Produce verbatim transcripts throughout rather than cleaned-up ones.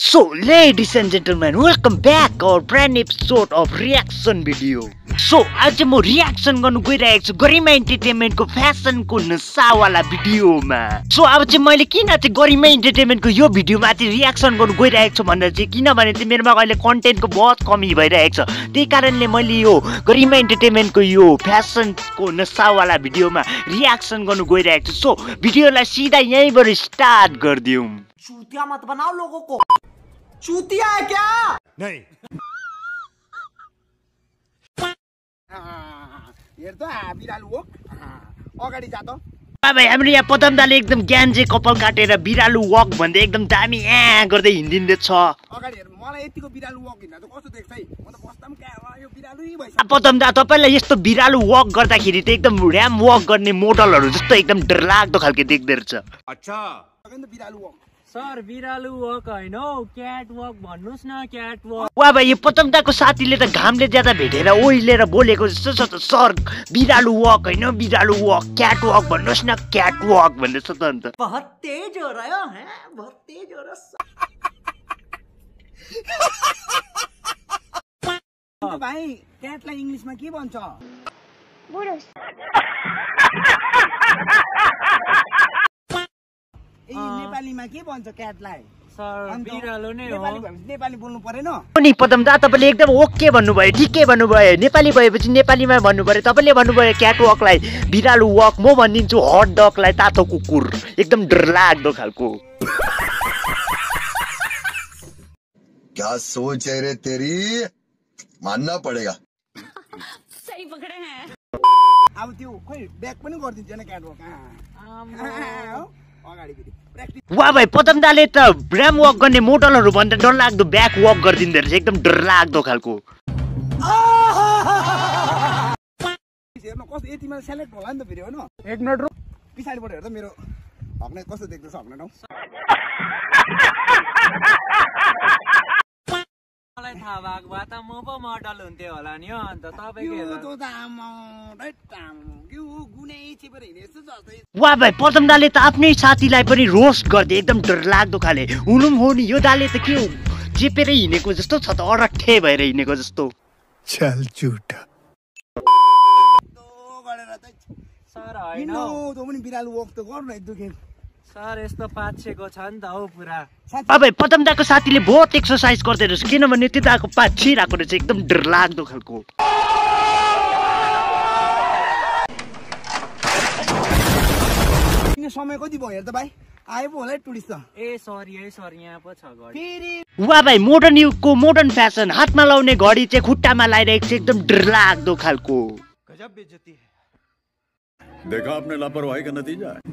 So, ladies and gentlemen, welcome back our brand new episode of reaction video. So, आज म reaction गर्नु गइरहेको छु गरिमा एन्टरटेनमेन्टको फ्यासन को नशा वाला भिडियोमा. सो अब चाहिँ मैले किन चाहिँ गरिमा एन्टरटेनमेन्टको यो भिडियोमा चाहिँ रियाक्सन गर्नु गइरहेको छु भन्दा चाहिँ किनभने चाहिँ मेरोमा अहिले कन्टेन्टको बहुत कमी भइरहेको छ. त्यही कारणले मैले यो गरिमा एन्टरटेनमेन्टको यो फ्यासन को नशा वाला भिडियोमा रियाक्सन गर्नु गइरहेको छु. सो भिडियोलाई सिधा यहीँबाट स्टार्ट गरिदिउँ. चूतिया मत बनाओ लोगों को. चूतिया है क्या? नहीं. हेर्दा बिरालो हो अगाडि जा त. भाइ हाम्रो यहाँ पदम दाले एकदम ज्ञान चाहिँ कपाल काटेर बिरालु वक भन्दै एकदम दामी ए गर्दै हिँडिँदैछ. अगाडि हेर्नु मलाई यतिको बिरालो वक हिँड्दा त कस्तो देख्छ है. म त बस्दाम क्या यो बिरालै भइसक्यो. पदम दा तपाईलाई यस्तो बिरालु वक गर्दाखेरि त एकदम र्याम वक गर्ने मोडलहरू जस्तो एकदम डरलाग्दो खालको देख्दै रहेछ. अच्छा बिरालो वक सर बिरालु वक हैन हौ क्याट वक भन्नुस् न. क्याट वक वा भाइ यो पदम दाको साथीले त घामले ज्यादा भेटेर ओइलेर बोलेको जस्तो छ त. सर बिरालु वक हैन बिरालु वक क्याट वक भन्नुस् न. क्याट वक भन्दैछ त अन्त. बहुत तेज हो रहा है बहुत तेज हो रहा. भाइ क्याटलाई इंग्लिशमा के भन्छ? बुढोस. ए नेपालीमा के भन्छ क्याटलाई? सर बिरालो नै हो. नेपाली भएपछि नेपाली बोल्नु परेन. अनि पदम दा तपाईले एकदम ओके भन्नुभयो, ठिकै भन्नुभयो. नेपाली भएपछि नेपालीमा भन्नु पर्यो. तपाईले भन्नुभयो क्याट वकलाई बिरालु वक, म भनिदिन्छु हट डगलाई तातो कुकुर. एकदम डरलाग्दो खालको. क्या सोच है रे तेरी, मानना पड़ेगा. सही पकड़े हैं. अब त्यो खोइ ब्याक पनि गर्दिन्छ नि क्याट वक. अगाडि प्र्याक्टिस. वा भाइ पदम दाले त र्याम वक गर्ने मोडलहरू भन्दा डरलाग्दो ब्याक वक गरिदिँदो रहेछ. एकदम डरलाग्दो खालको. हेर्नु कस्तो यतिमा सेलेक्ट होला नि त फेरि होइन. एक मिनेट रुक. पछाडिबाट हेर्दा मेरो हक्ने कस्तो देख्दैछ हक्ने ठाउँ. मलाई थाहा भएको भए त म पो मोडल हुन्थ्यो होला नि. अन्त तपाईको यो त आमा राइट आमा यो गुनै छिपेर हिँडे जस्तो जस्तै. वा भाइ पदम दाले त आफ्नै साथीलाई पनि रोस्ट गर्दै एकदम डरलाग्दो खाले. हुनुम हो नि यो दाले त के हो चेपेर हिँडेको जस्तो छ त, अरठे भएर हिँडेको जस्तो. चल झूठा. गरेर त सर हैन हिँड्नु त्यो पनि बिरालो वक त गर्नु है दुखे. सर यस्तो पाछेको छ नि त हौ पुरा. अब पदम दाको साथीले बहुत एक्सर्साइज गर्दै रहेछ किनभने त्यो दाको पात छिराको रहेछ एकदम डरलाग्दो खालको. किन समय कति भयो हेर त भाइ आयो पो होला टुरिस्ट त. ए सरी है सर यहाँ पो छ घडी. फेरि वा भाइ मोडर्न युगको मोडर्न फ्यासन. हातमा लाउने घडी चाहिँ खुट्टामा लाइरहेको छ एकदम डरलाग्दो खालको. गजब बेइज्जती है. देखा आपने लापरवाही का नतीजा है.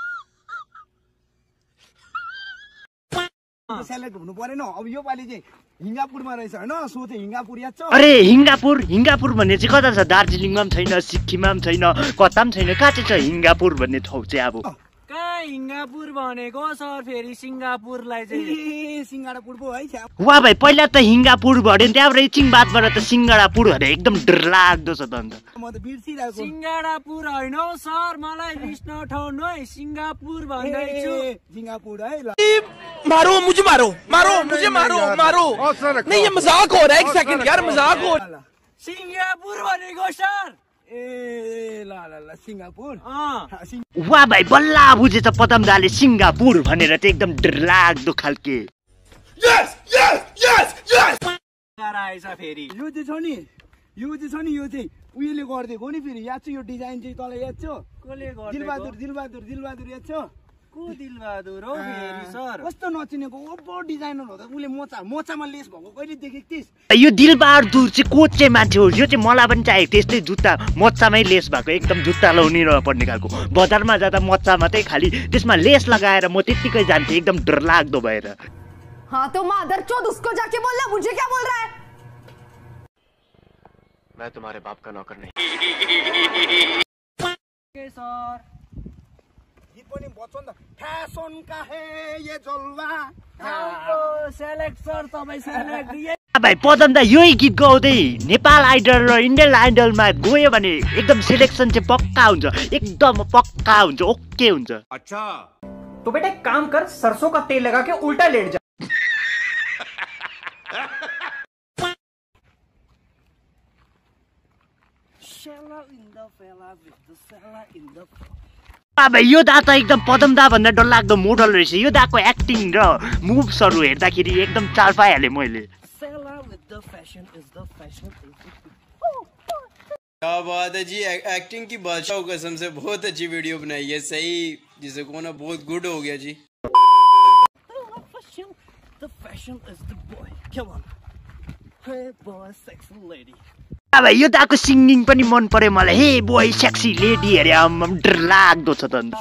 सेलेक्ट हुनु परेन. अब यो पालि चाहिँ हिङ्गापुरमा रहेछ होइन. सो चाहिँ हिङ्गापुर याद छ? अरे हिङ्गापुर हिङ्गापुर भन्ने चाहिँ कता छ? दार्जिलिङमा पनि छैन, सिक्किममा पनि छैन, कता पनि छैन. कहाँ चाहिँ छ हिङ्गापुर भन्ने ठाउँ चाहिँ? अब कहाँ हिङ्गापुर भनेको सर फेरि सिङ्गापुरलाई चाहिँ ए सिङ्गापुर पो है. वा भाइ पहिला त हिङ्गापुर भन्यो त्यहाँबाट एकछिन बादबाट त सिङ्गापुर भने एकदम डरलाग्दो छ त अन्त. म त बिर्सिरहेको. सिङ्गापुर होइन हौ सर मलाई रिस नउठाउनु है. सिङ्गापुर भन्दैछु. सिङ्गापुर है ल. मारो मुझे मारो मारो मुझे मारो मारो. नहीं ये मजाक हो रहा है. एक सेकंड यार मजाक हो. सिङ्गापुर भनेको सर. ए ल ल ल सिङ्गापुर. वा भाइ बल्ल बुझेछ पदम दाले सिङ्गापुर भनेर चाहिँ एकदम डरलाग्दो खालके. यस यस यस यस आएछ फेरि. यो चाहिँ छ नि यो चाहिँ छ नि यो चाहिँ उयोले गरिदिएको नि फेरि याद छ. यो डिजाइन चाहिँ तँलाई याद छ? कसले गर्छ? दिलबहादुर दिलबहादुर दिलबहादुर याद छ? को दिलबहादुर हो फेरि सर? कस्तो नचिनेको ओभर डिजाइनर हो त. उसले मोचा मोचामा लेस भएको कहिले देखेको थिइस्? यो दिलबहादुर चाहिँ को चाहिँ मान्छे हो? यो चाहिँ मलाई पनि चाहिएको त्यस्तै जुत्ता मोच्चामै लेस भएको एकदम जुत्ता लाउनै पर्ने खालको. बजारमा जाँदा मोच्चा मात्रै खालि त्यसमा लेस लगाएर म त्यत्तिकै जान्थेँ एकदम डरलाग्दो भएर. हाँ तो मादरचोद उसको जाके बोलना. मुझे क्या बोल रहा है? मैं तुम्हारे बाप का नौकर नहीं. सर गीत पनि बच्चन त फ्यासन का है ये जलवा. सेलेक्ट सर तपाईँ सेलेक्ट. भाइ पदम दा यही गीत गाउँदै नेपाल आइडल र इन्डियन आइडलमा गयो भने एकदम सिलेक्सन चाहिँ पक्का हुन्छ. एकदम पक्का हुन्छ. ओके हुन्छ. अच्छा तो बेटा एक काम कर सरसों का तेल लगा के उल्टा लेट जा. भाइ यो दा त एकदम पदम दा भन्दा डरलाग्दो मोडल रहेछ। यो दाको एक्टिङ र मुभ्सहरू हेर्दाखेरि एकदम चाल पाइहालेँ मैले। क्या बात है जी, एक्टिंग की बादशाह कसम से बहुत अच्छी वीडियो बनाई है, सही जिसे को ना बहुत गुड हो गया जी। भाइ यो दाको सिङ्गिङ पनि मन पर्यो मलाई। हे बोय सेक्सी लेडी अरे आम्म डरलाग्दो छ त।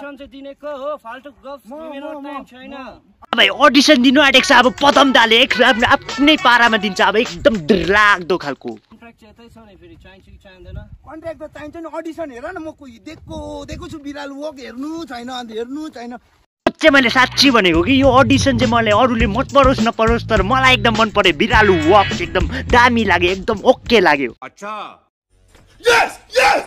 भाइ अडिसन दिनु आँटेको छ अब पदम दाले आफ्नै पारामा दिन्छ अब एकदम डरलाग्दो खालको। कन्ट्र्याक्ट त चाहिन्छ नि, अडिसन हेर न, म दिएको दिएको छु बिरालो वक हेर्नु छैन, अन्त हेर्नु छैन। चाहिँ मैले साँच्ची भनेको कि यो अडिसन चाहिँ मलाई अरूले मन परोस् नपरोस् तर मलाई एकदम मन पर्यो। बिरालो वक एकदम दामी लाग्यो, एकदम ओके लाग्यो। अच्छा यस यस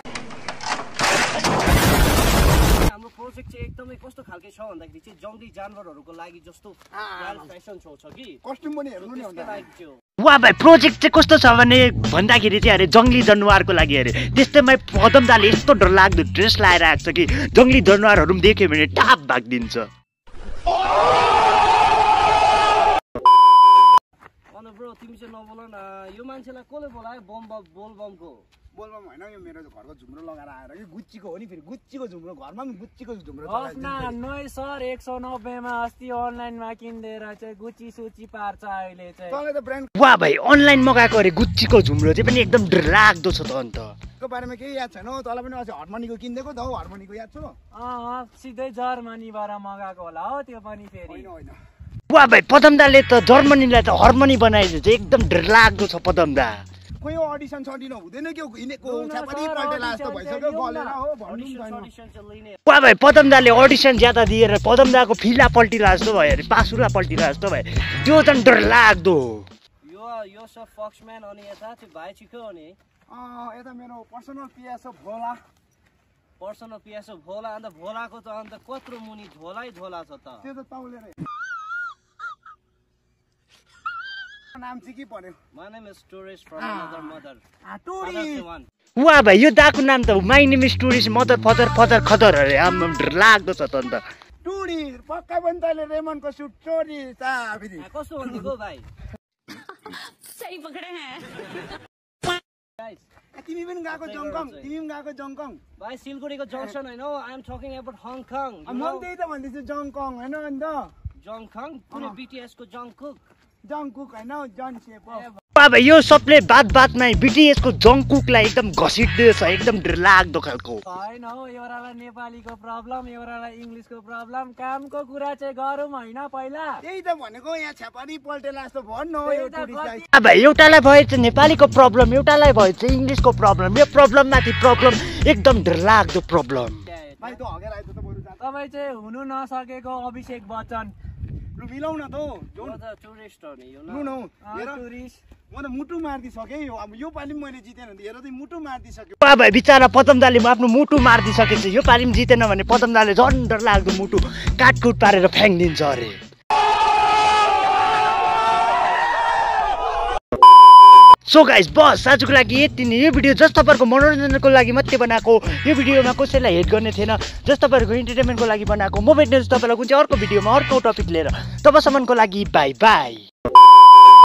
हाम्रो प्रोजेक्ट चाहिँ एकदमै कस्तो खालके छ भन्दाखेरि चाहिँ जङ्गली जानवरहरूको लागि जस्तो फ्यासन शो छ कि कस्ट्युम पनि हेर्नु नि हुन्छ। वा भाइ प्रोजेक्ट चाहिँ कस्तो छ भने भन्दाखेरि चाहिँ अरे जङ्गली जनावरको लागि अरे त्यस्तैमा पदम दाले यस्तो डरलाग्दो ड्रेस लाएर आएको छ कि जङ्गली जनावरहरू पनि देख्यो भने टाप भागिदिन्छ। ब्रो तिमी चाहिँ नबोल न, यो मान्छेलाई कसले बोलायो बम बोल बमको? बोलबम होइन, यो मेरो घरको झुम्रो लगाएर आएर कि गुच्चीको हो नि, फेरि गुच्चीको झुम्रो, घरमा पनि गुच्चीको झुम्रो नय सर एक सौ नब्बेमा अस्ति अनलाइनमा किनिदिएर चाहिँ गुच्ची सुची पार्छ अहिले चाहिँ। तँलाई त ब्रान्ड वा भाइ अनलाइन मगाएको अरे गुच्चीको झुम्रो चाहिँ पनि एकदम डरलाग्दो छ त। अन्त को बारेमा केही याद छैन? तँलाई पनि अझै हर्मनीको किनिदिएको त हौ, हर्मनीको याद छ? अँ सिधै जर्मनीबाट मगाएको होला हो त्यो पनि फेरि। होइन होइन, वा भाइ पदम दाले त जर्मनीलाई त हर्मनी बनाएछ चाहिँ एकदम डरलाग्दो छ पदम दा। खोइ अडिसन सडिन हुँदैन के हिँडेको छापरी पल्टेला जस्तो भइसक्यो, गलेर हो भन्नु छैन। वा भाइ पदम दाले अडिसन ज्यादा दिएर पदम दाको फिला पल्टिला जस्तो भयो अरे, पासुला पल्टिला जस्तो भयो, त्यो चाहिँ डरलाग्दो। यो यो सब फक्सम्यान अनि यता त्यो भाइ छिको अनि अँ यता मेरो personal PS Bhola, personal PS Bhola. अन्त भोलाको त अन्त कत्रो मुनि झोलै झोला छ त। त्यो त तौलेर नाम चाहिँ के पर्यो? My name is tourist from another mother. आ टुरिस्ट। वा भाइ यो दाको नाम त my name is tourist mother father father खदर अरे आम्म डरलाग्दो छ त। अन्त टुरिस्ट पक्का पनि तैँले रेमनको सुट टुरिस्ट आ फेरि कस्तो भनिदिएको भाइ? सही पकड़े हैं। गाइस तिमी पनि गएको जङकङ, तिमी पनि गएको जङकङ। भाइ सिलगढीको जङ्सन होइन, I am talking about Hong Kong. म पनि त्यही त भन्दैछु जङकङ होइन अन्त जङकङ कुनै बीटीएस को जङकुक जङकुक होइन जन सेप हो। वा भाइ यो सबले बात बातमा बीटीएस को जङकुकलाई एकदम घसिट्दैछ, एकदम डरलाग्दो खालको। होइन हौ, एउटालाई नेपालीको प्रब्लम एउटालाई इङ्ग्लिसको प्रब्लम, कामको कुरा चाहिँ गरौँ होइन पहिला। त्यही त भनेको यहाँ छ्यापारी पल्टेला जस्तो भन्नु हो यो टुरिस्टलाई। भाइ एउटालाई भएछ नेपालीको प्रब्लम, एउटालाई भएछ इङ्ग्लिसको प्रब्लम, यो प्रब्लम माथि प्रब्लम एकदम डरलाग्दो प्रब्लम। भाइ त हगेर आइज त बरु जा। तपाईँ चाहिँ हुनु नसकेको अभिषेक बच्चन लु मिलाउ न त हौ। टुरिस्ट हो नि यो लु न हौ, हेर टुरिस्ट म त मुटु मार्दिसकेँ अब यो पालि पनि मैले जितेन भने हेर त मुटु मार्दिसक्यो। वा भाइ बिचरा पदम दाले म आफ्नो मुटु मारिदिसकेछ, यो पालि पनि जितेन भने पदम दाले झन् डरलाग्दो मुटु काटकुट पारेर फ्याँकिदिन्छ अरे। सो गाइस बस आजको लागि यति नै। यो भिडियो जस्ट तपाईँहरूको मनोरञ्जनको लागि मात्रै बनाएको, यो भिडियोमा कसैलाई हेट गर्ने थिएन, जस्ट तपाईँहरूको इन्टरटेनमेन्टको लागि बनाएको। म भेट्नेछु तपाईँलाई कुन चाहिँ अर्को भिडियोमा अर्को टपिक लिएर। तबसम्मको लागि बाई बाई।